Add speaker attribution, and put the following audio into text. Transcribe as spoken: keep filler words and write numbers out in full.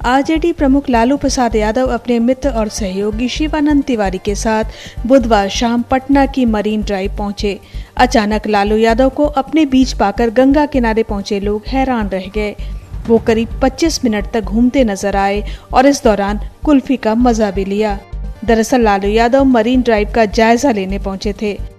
Speaker 1: RJD प्रमुख लालू प्रसाद यादव अपने मित्र और सहयोगी शिवानंद तिवारी के साथ बुधवार शाम पटना की मरीन ड्राइव पहुंचे। अचानक लालू यादव को अपने बीच पाकर गंगा किनारे पहुंचे लोग हैरान रह गए। वो करीब पच्चीस मिनट तक घूमते नजर आए और इस दौरान कुल्फी का मजा भी लिया। दरअसल लालू यादव मरीन ड्राइव का जायजा लेने पहुंचे थे।